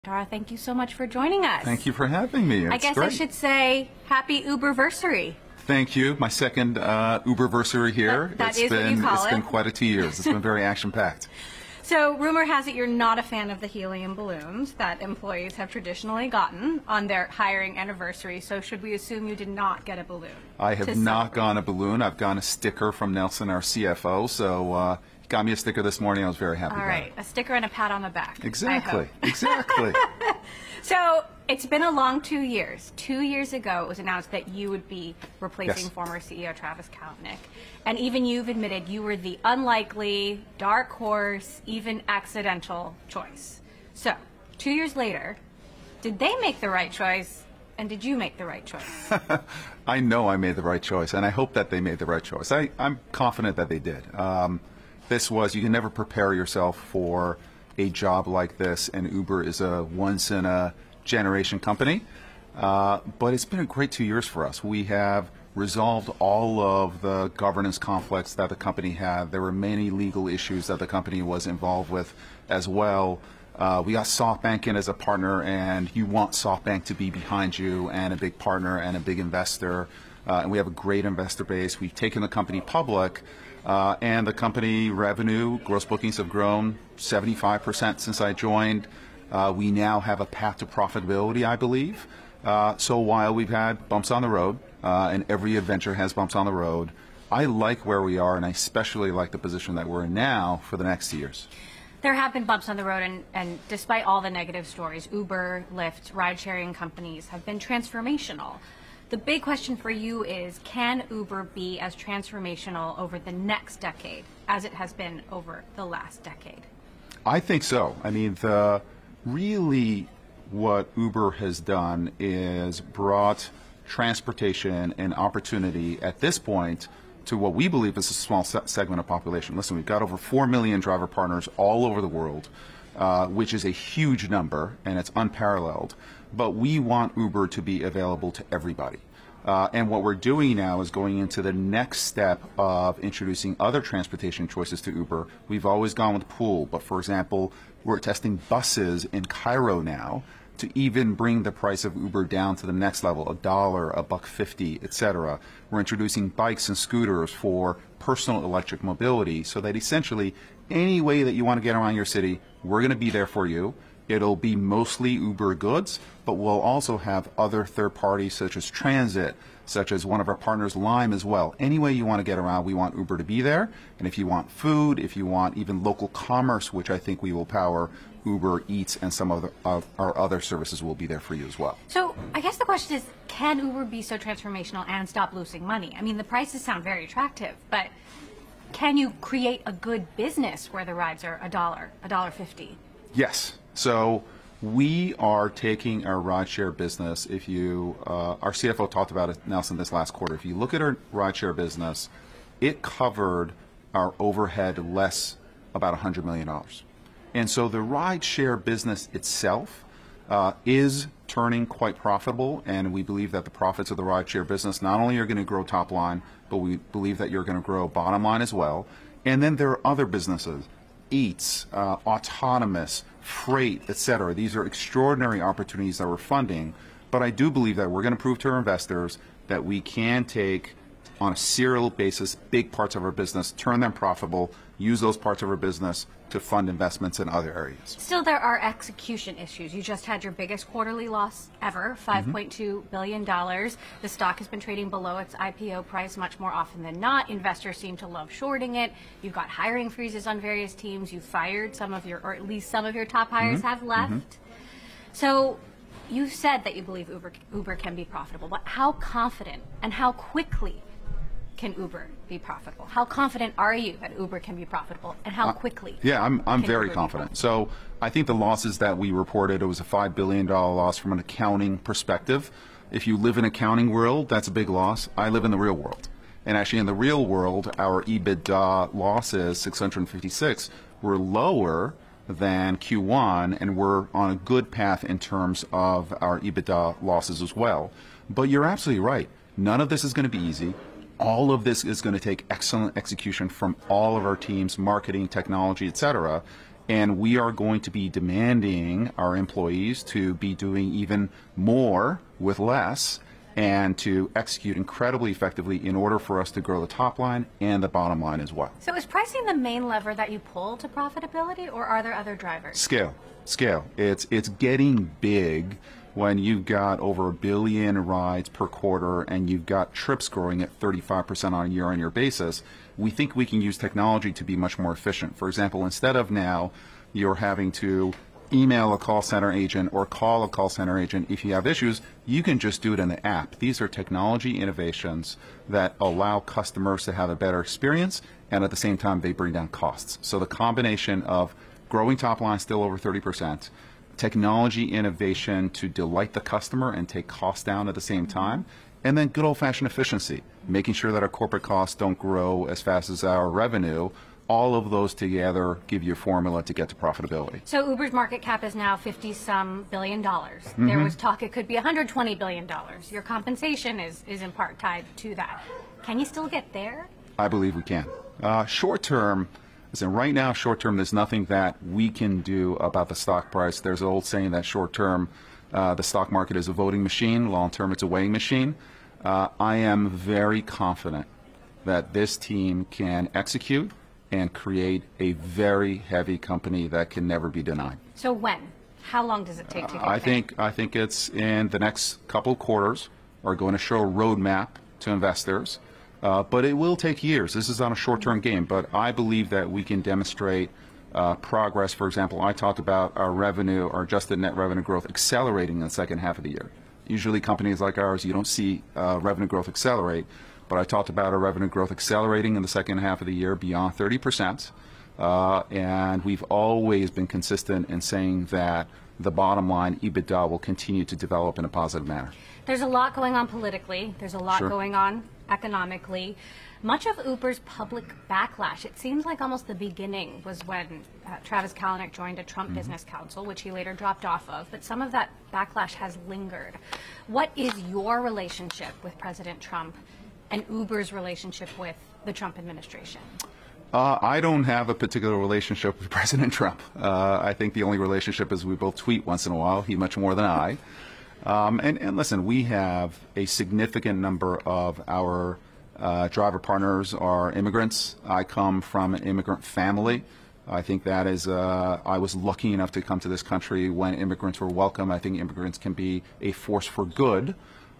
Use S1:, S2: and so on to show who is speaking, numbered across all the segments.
S1: Dara, thank you so much for joining us.
S2: Thank you for having me.
S1: I guess I should say happy Uberversary.
S2: Thank you. My second Uberversary here.
S1: That is what you call it.
S2: It's been quite a 2 years. It's been very action-packed.
S1: So rumor has it you're not a fan of the helium balloons that employees have traditionally gotten on their hiring anniversary. So should we assume you did not get a balloon?
S2: I have not gone a balloon. I've gone a sticker from Nelson, our CFO. So he got me a sticker this morning. I was very happy.
S1: All right, a sticker and a pat on the back.
S2: Exactly. Exactly.
S1: So it's been a long 2 years. 2 years ago, it was announced that you would be replacing former CEO Travis Kalanick. And even you've admitted you were the unlikely, dark horse, even accidental choice. So 2 years later, did they make the right choice? And did you make the right choice?
S2: I know I made the right choice, and I hope that they made the right choice. I'm confident that they did. You can never prepare yourself for a job like this, and Uber is a once-in-a-generation company. But it's been a great 2 years for us. We have resolved all of the governance conflicts that the company had. There were many legal issues that the company was involved with as well. We got SoftBank in as a partner, and you want SoftBank to be behind you and a big partner and a big investor. And we have a great investor base. We've taken the company public, and the company revenue, gross bookings have grown 75% since I joined. We now have a path to profitability, I believe. So while we've had bumps on the road, and every adventure has bumps on the road, I like where we are, and I especially like the position that we're in now for the next 2 years.
S1: There have been bumps on the road, and despite all the negative stories, Uber, Lyft, ride-sharing companies have been transformational. The big question for you is, can Uber be as transformational over the next decade as it has been over the last decade?
S2: I think so. I mean, really what Uber has done is brought transportation and opportunity at this point to what we believe is a small segment of population. Listen, we've got over 4 million driver partners all over the world, which is a huge number, and it's unparalleled. But we want Uber to be available to everybody. And what we're doing now is going into the next step of introducing other transportation choices to Uber. We've always gone with pool, but for example, we're testing buses in Cairo now to even bring the price of Uber down to the next level, $1, $1.50, etc. We're introducing bikes and scooters for personal electric mobility so that essentially any way that you want to get around your city, we're going to be there for you. It'll be mostly Uber goods, but we'll also have other third parties such as transit, such as one of our partners, Lime, as well. Any way you want to get around, we want Uber to be there. And if you want food, if you want even local commerce, which I think we will power, Uber Eats and some of our other services will be there for you as well.
S1: So I guess the question is, can Uber be so transformational and stop losing money? I mean, the prices sound very attractive, but can you create a good business where the rides are $1, $1.50?
S2: Yes. So we are taking our rideshare business. If you, our CFO talked about it, Nelson, this last quarter. If you look at our rideshare business, it covered our overhead less about $100 million. And so the rideshare business itself is turning quite profitable, and we believe that the profits of the rideshare business not only are going to grow top line, but we believe that you're going to grow bottom line as well. And then there are other businesses, Eats, autonomous, freight, etc. These are extraordinary opportunities that we're funding, but I do believe that we're going to prove to our investors that we can take, on a serial basis, big parts of our business, turn them profitable, use those parts of our business to fund investments in other areas.
S1: Still, there are execution issues. You just had your biggest quarterly loss ever, $5.2 billion. The stock has been trading below its IPO price much more often than not. Investors seem to love shorting it. You've got hiring freezes on various teams. You've fired some of your, or at least some of your top hires have left. So you've said that you believe Uber can be profitable, but how confident and how quickly can Uber be profitable? How confident are you that Uber can be profitable, and how quickly?
S2: Yeah, I'm very confident. So I think the losses that we reported, it was a $5 billion loss from an accounting perspective. If you live in accounting world, that's a big loss. I live in the real world. And actually in the real world, our EBITDA losses, 656, were lower than Q1, and we're on a good path in terms of our EBITDA losses as well. But you're absolutely right. None of this is going to be easy. All of this is going to take excellent execution from all of our teams, marketing, technology, etc. And we are going to be demanding our employees to be doing even more with less and to execute incredibly effectively in order for us to grow the top line and the bottom line as well.
S1: So is pricing the main lever that you pull to profitability, or are there other drivers?
S2: Scale. It's getting big when you've got over 1 billion rides per quarter and you've got trips growing at 35% on a year-on-year basis. We think we can use technology to be much more efficient. For example, instead of now you're having to email a call center agent or call a call center agent if you have issues, you can just do it in the app. These are technology innovations that allow customers to have a better experience, and at the same time they bring down costs. So the combination of growing top line still over 30%, technology innovation to delight the customer and take costs down at the same time, and then good old-fashioned efficiency, making sure that our corporate costs don't grow as fast as our revenue. All of those together give you a formula to get to profitability.
S1: So Uber's market cap is now $50-some billion. There was talk it could be $120 billion. Your compensation is in part tied to that. Can you still get there?
S2: I believe we can. Short term, listen, right now, short term, there's nothing that we can do about the stock price. There's an old saying that short term, the stock market is a voting machine. Long term, it's a weighing machine. I am very confident that this team can execute and create a very heavy company that can never be denied.
S1: So when? How long does it take to get there?
S2: I think it's in the next couple of quarters. We're going to show a roadmap to investors, but it will take years. This is not a short-term game, but I believe that we can demonstrate progress. For example, I talked about our revenue, our adjusted net revenue growth accelerating in the second half of the year. Usually companies like ours, you don't see revenue growth accelerate. But I talked about our revenue growth accelerating in the second half of the year beyond 30%. And we've always been consistent in saying that the bottom line, EBITDA, will continue to develop in a positive manner.
S1: There's a lot going on politically. There's a lot
S2: Sure.
S1: going on economically. Much of Uber's public backlash, it seems like almost the beginning was when Travis Kalanick joined a Trump Business Council, which he later dropped off of. But some of that backlash has lingered. What is your relationship with President Trump and Uber's relationship with the Trump administration?
S2: I don't have a particular relationship with President Trump. I think the only relationship is we both tweet once in a while, he much more than I. And listen, we have a significant number of our driver partners are immigrants. I come from an immigrant family. I think that is, I was lucky enough to come to this country when immigrants were welcome. I think immigrants can be a force for good.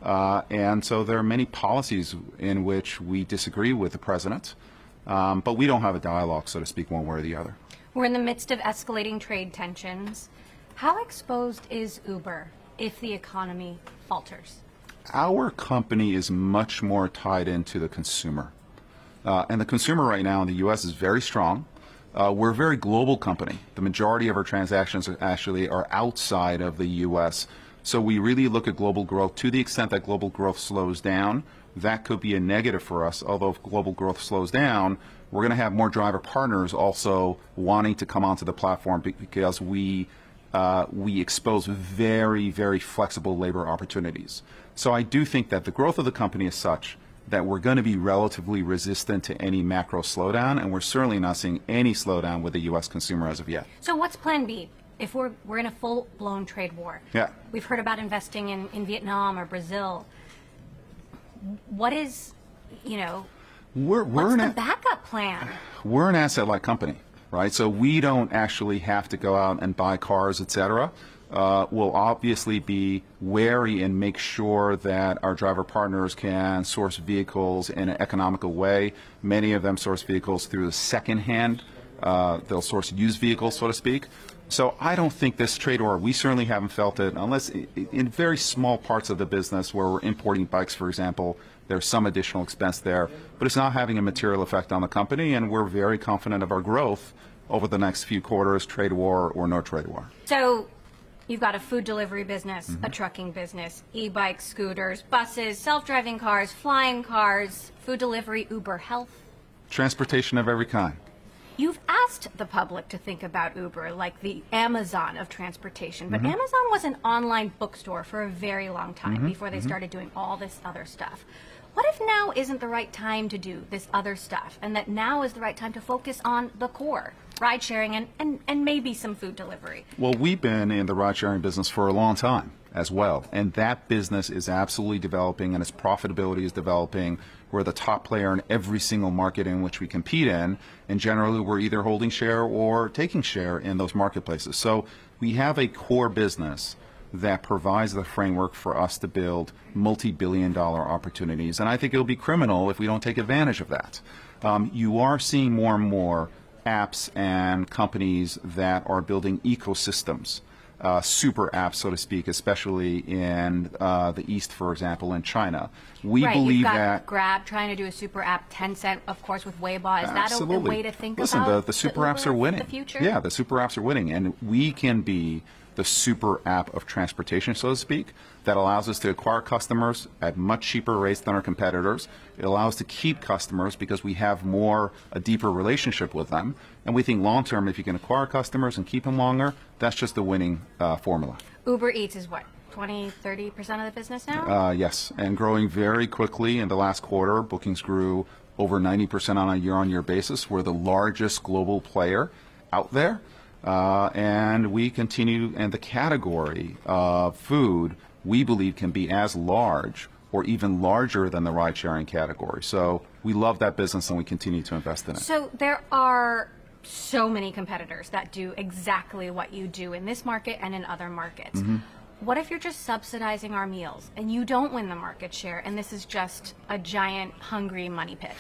S2: And so there are many policies in which we disagree with the president, but we don't have a dialogue, so to speak, one way or the other.
S1: We're in the midst of escalating trade tensions. How exposed is Uber if the economy falters?
S2: Our company is much more tied into the consumer. And the consumer right now in the U.S. is very strong. We're a very global company. The majority of our transactions actually are outside of the U.S., so we really look at global growth. To the extent that global growth slows down, that could be a negative for us. Although if global growth slows down, we're going to have more driver partners also wanting to come onto the platform because we expose very, very flexible labor opportunities. So I do think that the growth of the company is such that we're going to be relatively resistant to any macro slowdown, and we're certainly not seeing any slowdown with the U.S. consumer as of yet.
S1: So what's plan B? If we're in a full-blown trade war,
S2: Yeah.
S1: We've heard about investing in Vietnam or Brazil. What is, what's the backup plan?
S2: We're an asset-light company, right? So we don't actually have to go out and buy cars, et cetera. We'll obviously be wary and make sure that our driver partners can source vehicles in an economical way. Many of them source vehicles through the second-hand. They'll source used vehicles, so to speak. So I don't think this trade war, we certainly haven't felt it, unless in very small parts of the business where we're importing bikes, for example, there's some additional expense there. But it's not having a material effect on the company, and we're very confident of our growth over the next few quarters, trade war or no trade war.
S1: So you've got a food delivery business, a trucking business, e-bikes, scooters, buses, self-driving cars, flying cars, food delivery, Uber Health.
S2: Transportation of every kind.
S1: You've asked the public to think about Uber like the Amazon of transportation, but Amazon was an online bookstore for a very long time before they started doing all this other stuff. What if now isn't the right time to do this other stuff, and that now is the right time to focus on the core? ride sharing and maybe some food delivery.
S2: Well, we've been in the ride sharing business for a long time as well, and that business is absolutely developing, and its profitability is developing. We're the top player in every single market in which we compete in, and generally we're either holding share or taking share in those marketplaces. So we have a core business that provides the framework for us to build multi-billion-dollar opportunities, and I think it'll be criminal if we don't take advantage of that. You are seeing more and more apps and companies that are building ecosystems, super apps, so to speak, especially in the East, for example, in China. We believe
S1: you've got
S2: that
S1: Grab trying to do a super app, Tencent, of course, with Weibo. Is that a way to think
S2: Listen,
S1: about
S2: the super apps are winning.
S1: The future?
S2: Yeah, the super apps are winning, and we can be the super app of transportation, so to speak, that allows us to acquire customers at much cheaper rates than our competitors. It allows us to keep customers because we have a deeper relationship with them. And we think long term, if you can acquire customers and keep them longer, that's just the winning formula.
S1: Uber Eats is what, 20-30% of the business now?
S2: Yes, and growing very quickly. In the last quarter, bookings grew over 90% on a year-on-year basis. We're the largest global player out there. And we continue, and the category of food, we believe, can be as large or even larger than the ride-sharing category. So we love that business, and we continue to invest in it.
S1: So there are so many competitors that do exactly what you do in this market and in other markets. Mm-hmm. What if you're just subsidizing our meals and you don't win the market share, and this is just a giant hungry money pit?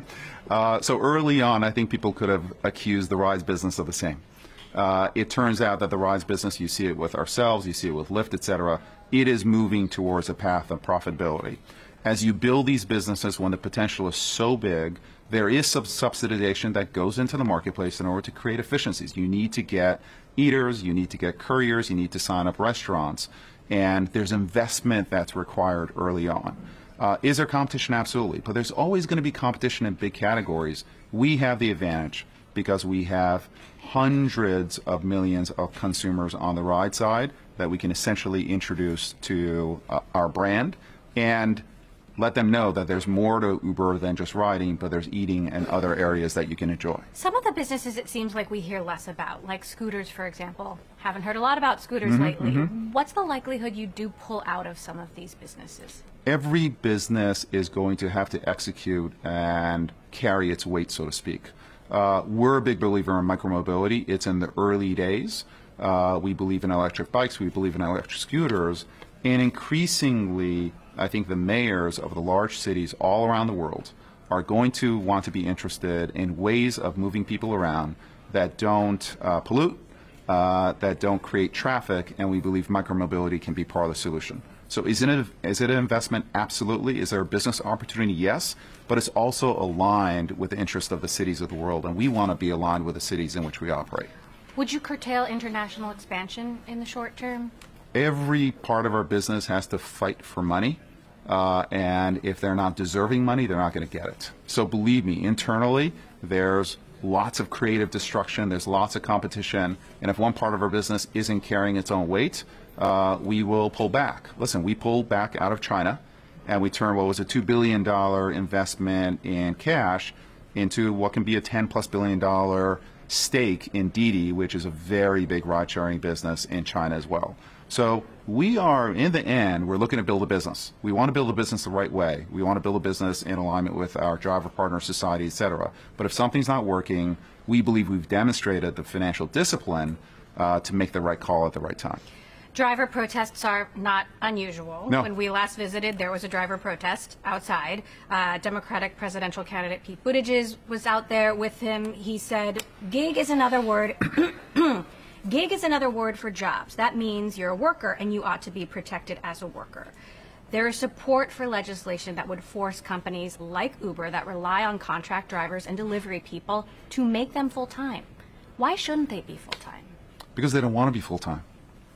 S2: So early on, I think people could have accused the rides business of the same. It turns out that the rides business, you see it with ourselves, you see it with Lyft, etc., it is moving towards a path of profitability. As you build these businesses, when the potential is so big, there is some subsidization that goes into the marketplace in order to create efficiencies. You need to get eaters, you need to get couriers, you need to sign up restaurants, and there's investment that's required early on. Is there competition? Absolutely. But there's always going to be competition in big categories. We have the advantage because we have hundreds of millions of consumers on the ride side that we can essentially introduce to our brand and let them know that there's more to Uber than just riding, but there's eating and other areas that you can enjoy.
S1: Some of the businesses it seems like we hear less about, like scooters, for example. Haven't heard a lot about scooters lately. Mm-hmm. What's the likelihood you do pull out of some of these businesses?
S2: Every business is going to have to execute and carry its weight, so to speak. We're a big believer in micromobility. It's in the early days. We believe in electric bikes. We believe in electric scooters. And increasingly, I think the mayors of the large cities all around the world are going to want to be interested in ways of moving people around that don't pollute, that don't create traffic, and we believe micromobility can be part of the solution. So is it an investment? Absolutely. Is there a business opportunity? Yes. But it's also aligned with the interest of the cities of the world, and we want to be aligned with the cities in which we operate.
S1: Would you curtail international expansion in the short term?
S2: Every part of our business has to fight for money, and if they're not deserving money, they're not going to get it. So believe me, internally, there's lots of creative destruction, there's lots of competition, and if one part of our business isn't carrying its own weight, we will pull back. Listen, we pulled back out of China, and we turned what was a $2 billion investment in cash into what can be a $10+ billion stake in Didi, which is a very big ride-sharing business in China as well. So we are, in the end, we're looking to build a business. We want to build a business the right way. We want to build a business in alignment with our driver partner society, et cetera. But if something's not working, we believe we've demonstrated the financial discipline to make the right call at the right time.
S1: Driver protests are not unusual.
S2: No.
S1: When we last visited, there was a driver protest outside. Democratic presidential candidate Pete Buttigieg was out there with him. He said, gig is another word. Gig is another word for jobs. That means you're a worker and you ought to be protected as a worker. There is support for legislation that would force companies like Uber that rely on contract drivers and delivery people to make them full-time. Why shouldn't they be full-time?
S2: Because they don't want to be full-time.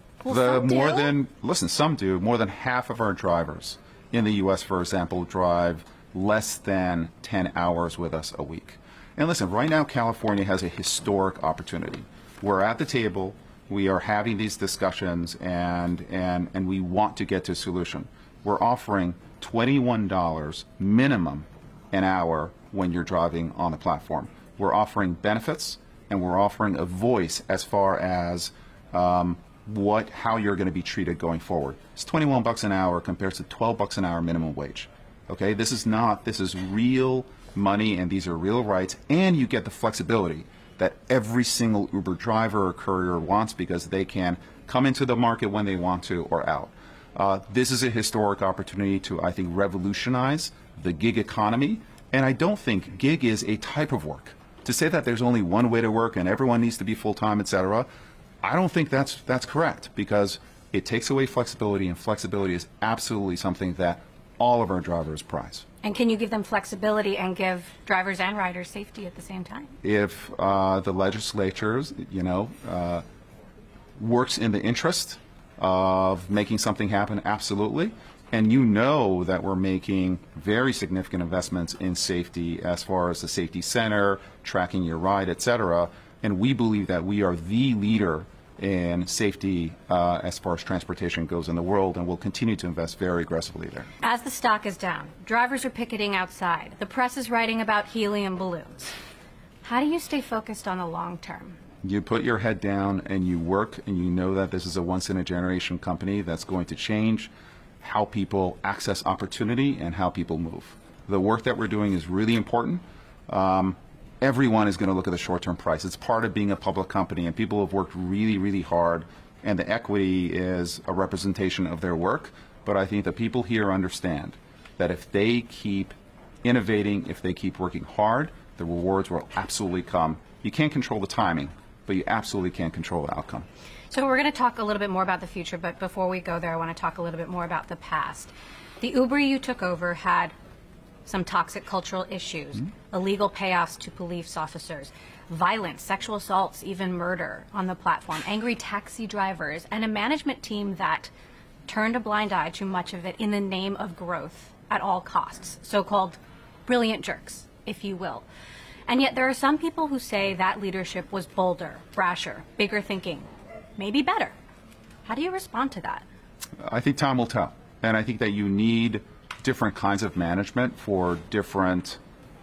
S1: Well,
S2: some do. More than half of our drivers in the U.S., for example, drive less than 10 hours with us a week. And listen, right now California has a historic opportunity. We're at the table, we are having these discussions, and we want to get to a solution. We're offering $21 minimum an hour when you're driving on the platform. We're offering benefits, and we're offering a voice as far as how you're going to be treated going forward. It's 21 bucks an hour compared to 12 bucks an hour minimum wage. Okay, this is real money, and these are real rights, and you get the flexibility that every single Uber driver or courier wants, because they can come into the market when they want to or out. This is a historic opportunity to, I think, revolutionize the gig economy, and I don't think gig is a type of work. To say that there's only one way to work and everyone needs to be full-time, etc., I don't think that's correct, because it takes away flexibility, and flexibility is absolutely something that all of our drivers prize.
S1: And can you give them flexibility and give drivers and riders safety at the same time?
S2: If the legislatures, works in the interest of making something happen, absolutely. And you know that we're making very significant investments in safety as far as the safety center, tracking your ride, etc. And we believe that we are the leader in safety as far as transportation goes in the world, and we'll continue to invest very aggressively there.
S1: As the stock is down, drivers are picketing outside. The press is writing about helium balloons. How do you stay focused on the long term?
S2: You put your head down and you work, and you know that this is a once-in-a-generation company that's going to change how people access opportunity and how people move. The work that we're doing is really important. Everyone is going to look at the short-term price. It's part of being a public company, and people have worked really, really hard, and the equity is a representation of their work. But I think the people here understand that if they keep innovating, if they keep working hard, the rewards will absolutely come. You can't control the timing, but you absolutely can control the outcome.
S1: So we're going to talk a little bit more about the future, but before we go there, I want to talk a little bit more about the past. The Uber you took over had some toxic cultural issues, illegal payoffs to police officers, violence, sexual assaults, even murder on the platform, angry taxi drivers, and a management team that turned a blind eye to much of it in the name of growth at all costs, so-called brilliant jerks, if you will. And yet there are some people who say that leadership was bolder, brasher, bigger thinking, maybe better. How do you respond to that?
S2: I think time will tell. And I think that you need different kinds of management for different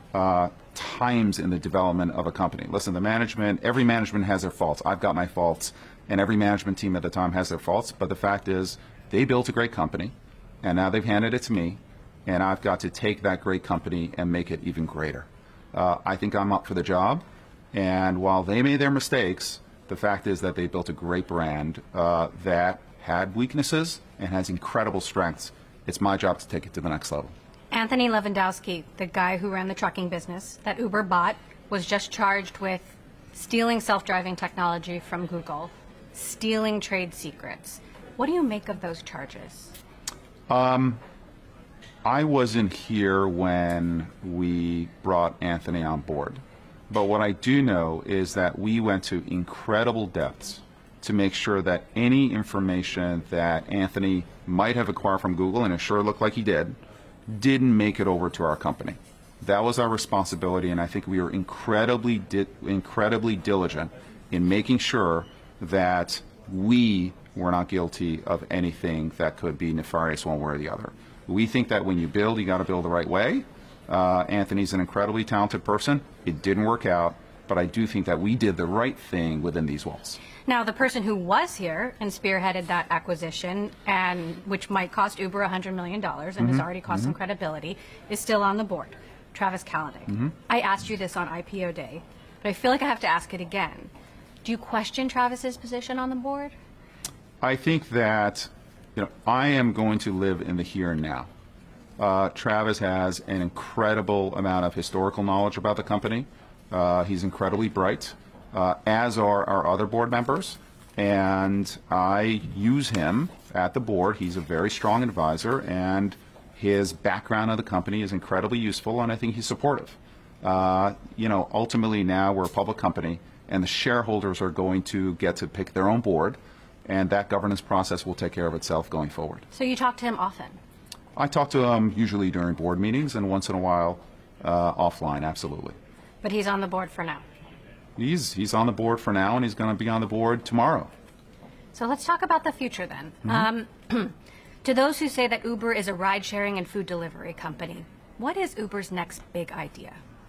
S2: times in the development of a company. Listen, every management has their faults. I've got my faults, and every management team at the time has their faults. But the fact is, they built a great company, and now they've handed it to me, and I've got to take that great company and make it even greater. I think I'm up for the job, and while they made their mistakes, the fact is that they built a great brand that had weaknesses and has incredible strengths. It's my job to take it to the next level.
S1: Anthony Lewandowski, the guy who ran the trucking business that Uber bought, was just charged with stealing self-driving technology from Google, stealing trade secrets. What do you make of those charges?
S2: I wasn't here when we brought Anthony on board. But what I do know is that we went to incredible depths to make sure that any information that Anthony might have acquired from Google, and it sure looked like he didn't make it over to our company. That was our responsibility, and I think we were incredibly diligent in making sure that we were not guilty of anything that could be nefarious one way or the other. We think that when you build, you got to build the right way. Anthony's an incredibly talented person. It didn't work out, but I do think that we did the right thing within these walls.
S1: Now, the person who was here and spearheaded that acquisition, and which might cost Uber $100 million and has already cost some credibility, is still on the board, Travis Kalanick. I asked you this on IPO day, but I feel like I have to ask it again. Do you question Travis's position on the board?
S2: I think that I am going to live in the here and now. Travis has an incredible amount of historical knowledge about the company. He's incredibly bright, as are our other board members, and I use him at the board. He's a very strong advisor, and his background of the company is incredibly useful, and I think he's supportive. Ultimately now we're a public company, and the shareholders are going to get to pick their own board, and that governance process will take care of itself going forward.
S1: So you talk to him often?
S2: I talk to him usually during board meetings, and once in a while offline, absolutely.
S1: But he's on the board for now?
S2: He's on the board for now, and he's going to be on the board tomorrow.
S1: So let's talk about the future then. To those who say that Uber is a ride-sharing and food delivery company, what is Uber's next big idea?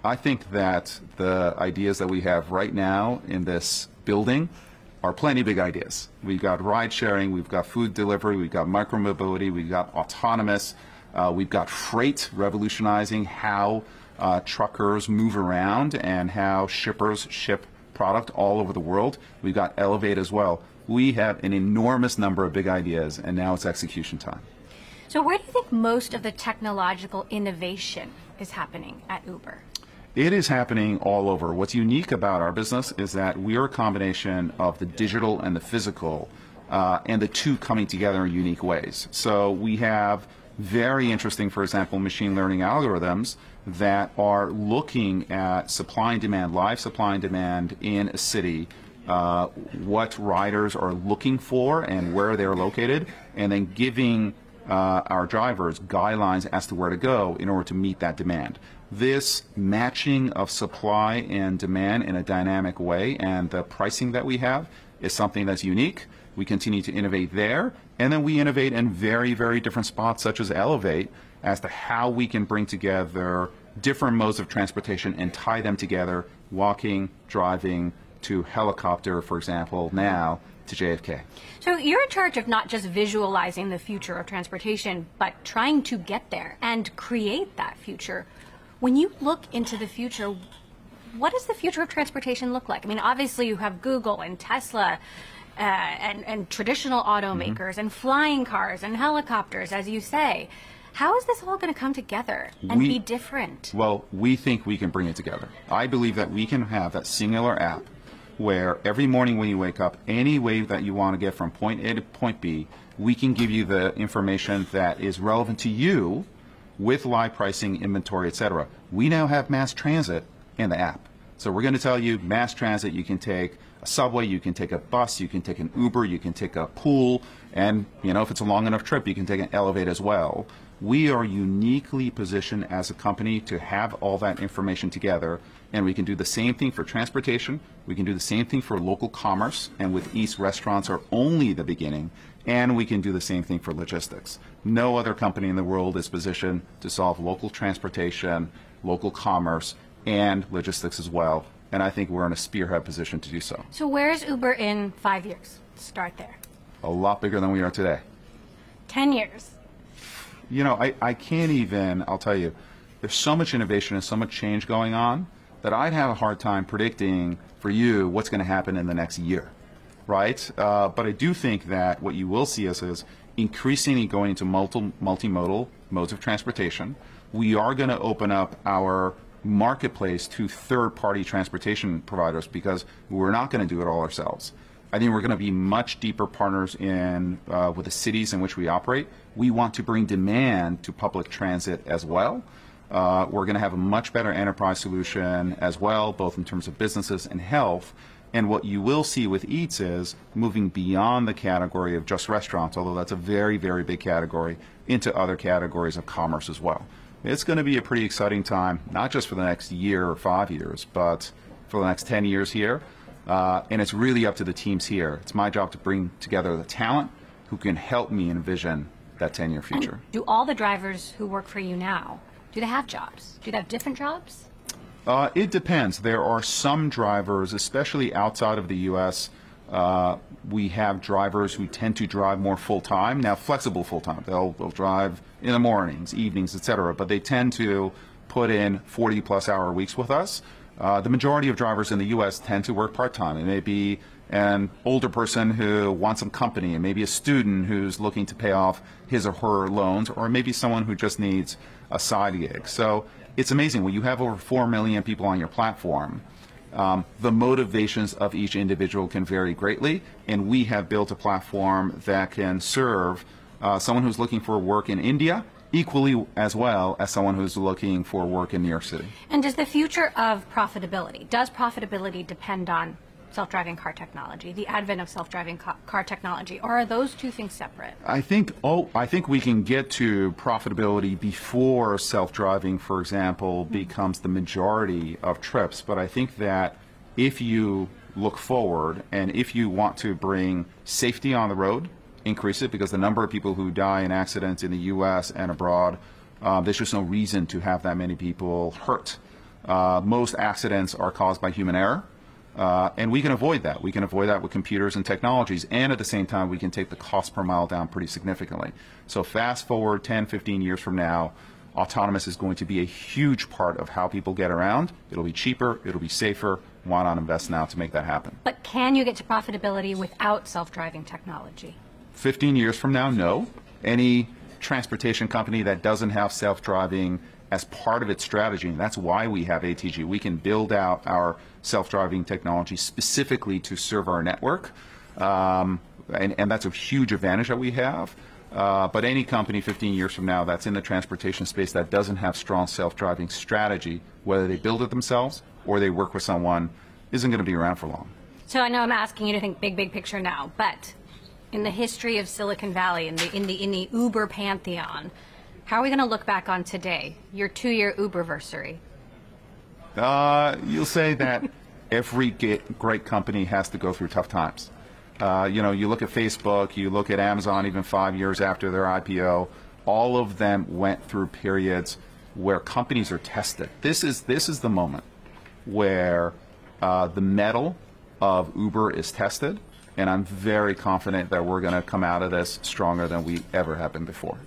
S2: I think that the ideas that we have right now in this building are plenty big ideas. We've got ride sharing, we've got food delivery, we've got micromobility, we've got autonomous, we've got freight revolutionizing how truckers move around and how shippers ship product all over the world. We've got Elevate as well. We have an enormous number of big ideas, and now it's execution time.
S1: So where do you think most of the technological innovation is happening at Uber?
S2: It is happening all over. What's unique about our business is that we are a combination of the digital and the physical, and the two coming together in unique ways. So we have very interesting, for example, machine learning algorithms that are looking at supply and demand, live supply and demand in a city, what riders are looking for and where they're located, and then giving our drivers guidelines as to where to go in order to meet that demand. This matching of supply and demand in a dynamic way and the pricing that we have is something that's unique. We continue to innovate there, and then we innovate in very, very different spots such as Elevate as to how we can bring together different modes of transportation and tie them together, walking, driving, to helicopter, for example, now to JFK.
S1: So you're in charge of not just visualizing the future of transportation, but trying to get there and create that future. When you look into the future, what does the future of transportation look like? I mean, obviously you have Google and Tesla and traditional automakers and flying cars and helicopters, as you say. How is this all going to come together and be different?
S2: Well, we think we can bring it together. I believe that we can have that singular app where every morning when you wake up, any way that you want to get from point A to point B, we can give you the information that is relevant to you with live pricing, inventory, etc. We now have mass transit in the app. So we're going to tell you mass transit, you can take a subway, you can take a bus, you can take an Uber, you can take a pool, and if it's a long enough trip, you can take an Elevate as well. We are uniquely positioned as a company to have all that information together, and we can do the same thing for transportation, we can do the same thing for local commerce, and with East, restaurants are only the beginning, and we can do the same thing for logistics. No other company in the world is positioned to solve local transportation, local commerce, and logistics as well, and I think we're in a spearhead position to do so.
S1: So where is Uber in 5 years? Start there.
S2: A lot bigger than we are today.
S1: 10 years.
S2: I can't even, I'll tell you, there's so much innovation and so much change going on that I'd have a hard time predicting for you what's going to happen in the next year, right? But I do think that what you will see us is increasingly going into multimodal modes of transportation. We are going to open up our marketplace to third-party transportation providers because we're not going to do it all ourselves. I think we're going to be much deeper partners with the cities in which we operate. We want to bring demand to public transit as well. We're going to have a much better enterprise solution as well, both in terms of businesses and health. And what you will see with Eats is moving beyond the category of just restaurants, although that's a very, very big category, into other categories of commerce as well. It's going to be a pretty exciting time, not just for the next year or 5 years, but for the next 10 years here. And it's really up to the teams here. It's my job to bring together the talent who can help me envision that 10-year future.
S1: And do all the drivers who work for you now, do they have jobs? Do they have different jobs?
S2: It depends. There are some drivers, especially outside of the U.S., we have drivers who tend to drive more full-time. Now, flexible full-time. They'll drive in the mornings, evenings, etc., but they tend to put in 40-plus hour weeks with us. The majority of drivers in the U.S. tend to work part-time. It may be an older person who wants some company, and maybe a student who's looking to pay off his or her loans, or maybe someone who just needs a side gig. So it's amazing. When you have over 4 million people on your platform, the motivations of each individual can vary greatly, and we have built a platform that can serve someone who's looking for work in India equally as well as someone who's looking for work in New York City.
S1: And does the future of profitability, does profitability depend on self-driving car technology, the advent of self-driving car technology, or are those two things separate?
S2: I think we can get to profitability before self-driving, for example, becomes the majority of trips. But I think that if you look forward and if you want to bring safety on the road, increase it, because the number of people who die in accidents in the U.S. and abroad, there's just no reason to have that many people hurt. Most accidents are caused by human error. And we can avoid that. We can avoid that with computers and technologies. And at the same time, we can take the cost per mile down pretty significantly. So fast forward 10, 15 years from now, autonomous is going to be a huge part of how people get around. It'll be cheaper. It'll be safer. Why not invest now to make that happen?
S1: But can you get to profitability without self-driving technology?
S2: 15 years from now, no. Any transportation company that doesn't have self-driving as part of its strategy, and that's why we have ATG. We can build out our self-driving technology specifically to serve our network, and that's a huge advantage that we have. But any company 15 years from now that's in the transportation space that doesn't have strong self-driving strategy, whether they build it themselves or they work with someone, isn't going to be around for long.
S1: So I know I'm asking you to think big picture now, but in the history of Silicon Valley, in the Uber pantheon, how are we going to look back on today, your 2-year Uberversary?
S2: You'll say that every great company has to go through tough times. You look at Facebook, you look at Amazon even 5 years after their IPO, all of them went through periods where companies are tested. This is the moment where the mettle of Uber is tested, and I'm very confident that we're going to come out of this stronger than we ever have been before.